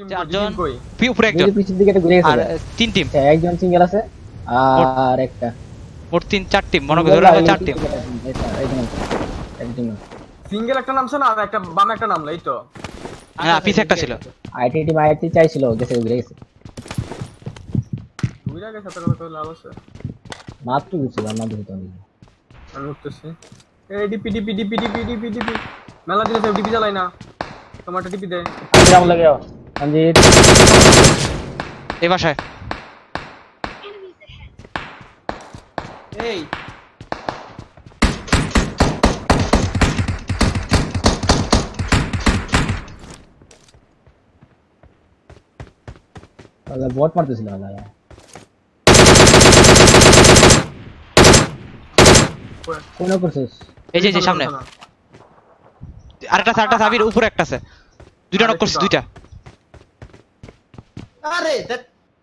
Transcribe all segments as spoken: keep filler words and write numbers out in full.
চারজন পি উপরে একজন পিছন দিকে একটা ঘুরে গেছে আর তিন টিম একজন সিঙ্গেল আছে আর একটা মোট তিন চার টিম মনে করে ধরে চার টিম সিঙ্গেল একটা নামছে না আর একটা বামে একটা নামলো এই তো হ্যাঁ পিছে একটা ছিল আইটি টিম আইটি চাইছিল গেছে ঘুরে গেছে ঘুরে গেছে তো কত লাভ আছে মাত্র গেছে না দিতে আমি আমি উঠতেছি এই DP DP DP DP DP DP মেলা দিনে সব ডিপি চালাই না টমেটো ডিপি দে আম লাগে সঞ্জিত এই বাসায় এই আল্লাহ বট মারতেছিল আল্লাহ কোন করছিস এই যে যে সামনে আরেকটা আরেকটা সাবির উপরে একটা আছে দুইটা নক করছিস দুইটা আরে দ্যাট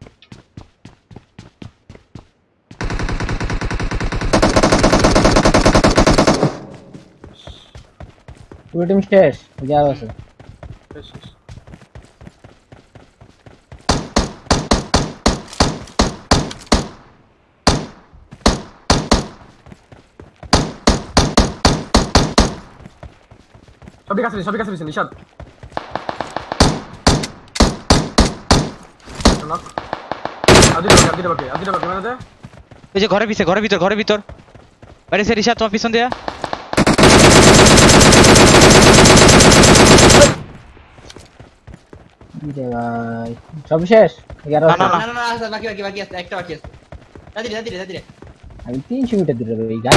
পুরো টিম শেষ যাও আছে শেষ শেষ সবই কাছে সবই কাছে পিছনে নিশাদ নক আদি বাকি আদি বাকি আদি বাকি মানে দে এই যে ঘরের পিছে ঘরের ভিতর ঘরের ভিতর বাইরে সে রিশাদ তোমার পিছন দিয়া দিদে ভাই সব শেষ এগারো না, না, না না না আছে বাকি বাকি বাকি আছে একটা বাকি আছে দাদি দাদি দাদি আমি তিনশো মিটার দূরে ভাই গাড়ি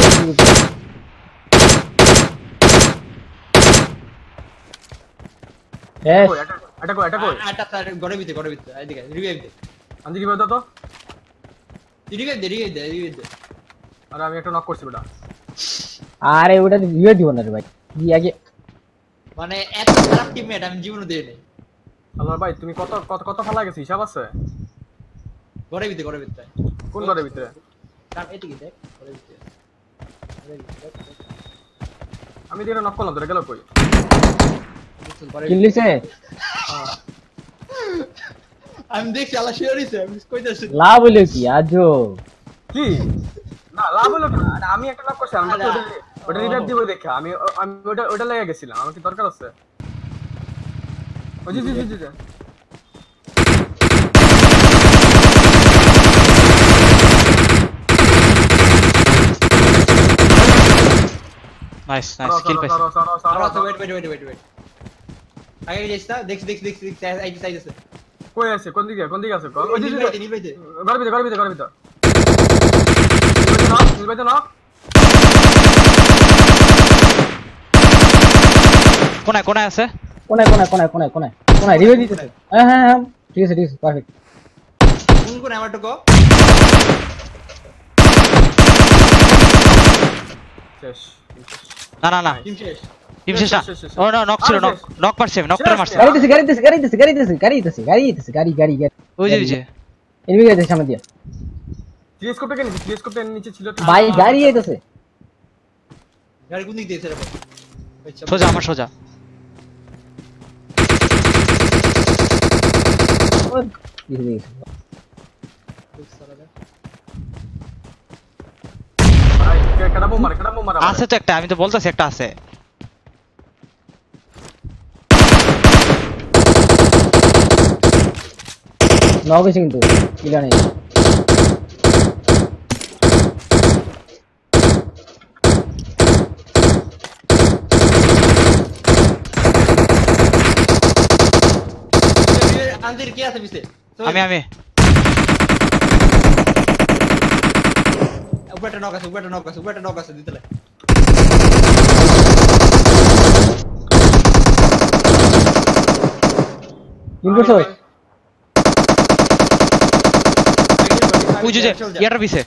শেষ এটা কই এটা কই আটা তার ঘরের ভিতরে ঘরের ভিতরে এদিকে রিভাইভ দে আন্দি রিভাইভ দাও তো রিভাইভ দে রিভাইভ দে রিভাইভ দে আরে আমি একটা নক করছি বেটা আরে ওটা রিভাইভ দিব না রে ভাই কি আগে মানে এত খারাপ টিমমেট আমি জীবনে দেই নাই আল্লাহ ভাই তুমি কত কত কত ফালা গেছিস হিসাব আছে ঘরের ভিতরে ঘরের ভিতরে কোন ঘরের ভিতরে কার এদিকে দেখ ঘরের ভিতরে আমি দিনে নক করলাম তোরে গেল কই কিল্লিছে আমি দেখছি আল্লাহ শিওরিছে আমি কইতাছি লাভ হইলো কি আজো কি না লাভ হলো কি আমি একটা নক করছি আমি তো ওটা রিভাইভ দিব দেখে আমি আমি ওটা ওটা লেগে গেছিলাম আমার কি দরকার আছে ও জি জি জি জি নাইস নাইস কিল পাইছি আরো তো wait wait wait wait wait আগে যাইছ না দেখ দেখ দেখ দেখ আই সাইড আছে কই আছে কোন দিকে কোন দিকে আছে ও জি জি নিবাইতে নিবাইতে ঘর ভিতরে ঘর ভিতরে ঘর ভিতরে নিবাইতে না কোনায় কোনায় আছে কোনায় কোনায় কোনায় কোনায় কোনায় কোনায় রিভাইভ দিতেছে হ্যাঁ হ্যাঁ হ্যাঁ ঠিক আছে ঠিক আছে পারফেক্ট কোন কোন আমার টুকো শেষ না না না টিম শেষ টিম শেষ না ও না নক ছিল নক নক পারছে নক করে মারছে গাড়ি দিতেছে গাড়ি দিতেছে গাড়ি দিতেছে গাড়ি দিতেছে গাড়ি দিতেছে গাড়ি দিতেছে গাড়ি গাড়ি গাড়ি ওই যে ওই যে এনিমি গাড়ি সামনে দিয়া টেলিস্কোপটা কেন টেলিস্কোপটা নিচে ছিল ভাই গাড়ি আইতাছে গাড়ি কোন দিক দিয়েছে রে সোজা আমার সোজা ভাই কেডা বম মারে কেডা বম মারে আছে তো একটা আমি তো বলতাছি একটা আছে নক হইছে কিন্তু কিলা নেই আন্দির কি আছে পিছে আমি আমি উপরটা নক আছে উপরটা নক আছে উপরটা নক আছে দিতেলে কিন্তু সর উজু যে ইয়াটার পিছে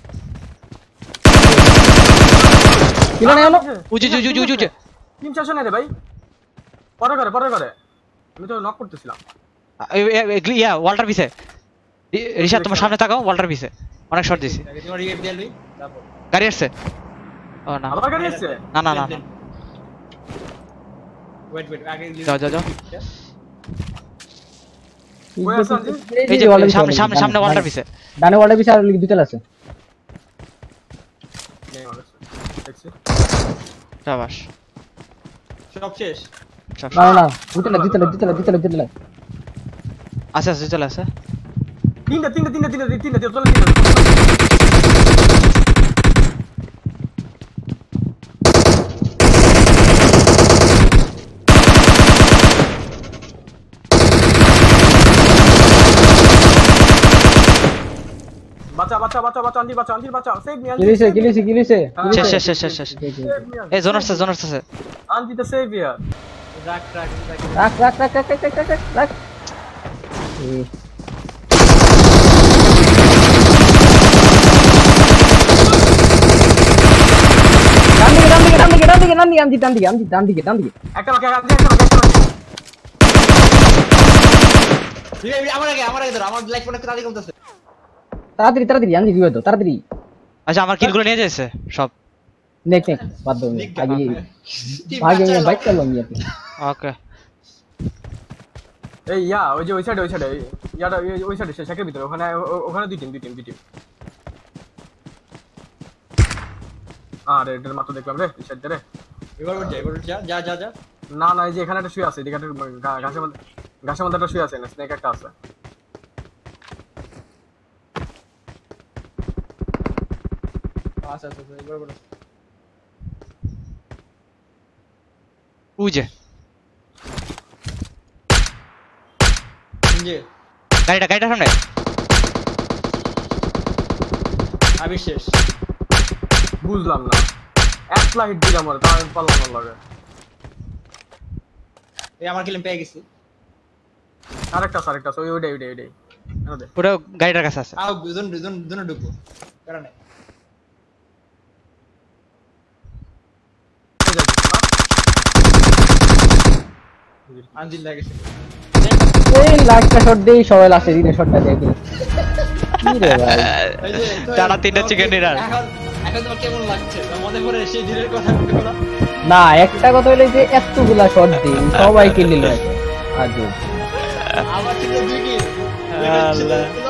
কিলা নেই হলো উজু উজু উজু উজু টিম শেষ না রে ভাই পরে করে পরে করে আমি তো নক করতেছিলাম ইয়া ওয়াল্টার পিছে রিশাদ তোমার সামনে তাকাও ওয়াল্টার পিছে অনেক শট দিছি তোমার রিভাইভ দিয়ে লই তারপর গাড়ি আসছে ও না আবার গাড়ি আসছে না না না ওয়েট ওয়েট আগে যাও যাও যাও কই আছেন জি এই যে সামনে সামনে সামনে ওয়ালটার পিছে ডানে ওয়ালটার পিছে আর দুইতলা আছে দেখছি শাবাশ সব শেষ না না দুইতলা দুইতলা দুইতলা দুইতলা দুইতলা আচ্ছা আচ্ছা চলে আসে তিনটা তিনটা তিনটা তিনটা তিনটা চলে তিনটা বাঁচা বাঁচা বাঁচা বাঁচা আন্টি বাঁচা আন্টি বাঁচা সেভ মি আন্টি কিলিছে কিলিছে কিলিছে শেষ শেষ শেষ শেষ শেষ এই জোনার আছে জোনার আছে আন্টি দ্য সেভিয়ার রাখ রাখ রাখ রাখ রাখ রাখ রাখ রাখ রাখ রাখ এই ডান দিকে ডান দিকে ডান দিকে ডান দিকে ডান দিকে ডান দিকে ডান দিকে ডান দিকে একটা লোক একটা একটা লোক রিভাইভ আমার আগে আমার আগে ধর আমার লাইফ অনেক তাড়াতাড়ি কমতেছে তাড়াতাড়ি তাড়াতাড়ি আনজি রিভাইভ দাও তাড়াতাড়ি আচ্ছা আমার কিলগুলো নিয়ে যাইছে সব নেক নেক বাদ দাও আগে আগে আমি বাইক চালাম আমি ওকে এই ইয়া ওই যে ওই সাইডে ওই সাইডে ইয়াটা ওই সাইডে শেখের ভিতরে ওখানে ওখানে দুই টিম দুই টিম দুই টিম আরে এটার মাত্র দেখলাম রে এই সাইডে রে এবার যা এবার যা যা যা যা না না এই যে এখানে একটা শুয়ে আছে এদিকে একটা ঘাসের মধ্যে ঘাসের মধ্যে একটা শুয়ে আছে না স্নেক একটা আছে আচ্ছা আচ্ছা এবার বলো উজে জি গাড়িটা গাড়িটা সামনে আমি শেষ বুঝলাম না এক ফ্লাইট দিলাম ওরে তাও আমি পারলাম না লাগে এই আমার কিলেম পেয়ে গেছি আরেকটা আরেকটা ওই ওইটাই ওইটাই ওইটাই পুরো গাড়িটার কাছে আছে আও দুজন দুজন দুজন ঢুকবো কারণ নাই আনজিল লাগেছে এই লাস্টটা শট দেই সবাই লাস্টে দিনে শটটা দেই কি রে ভাই টানা তিনটা চিকেন ডিনার এখন এখন তোমার কেমন লাগছে মনে পড়ে সেই দিনের কথা বলো না একটা কথা হইলো যে এতগুলা শট দেই সবাই কিল নিল আজ আবার ঠিক দুই কি আল্লাহ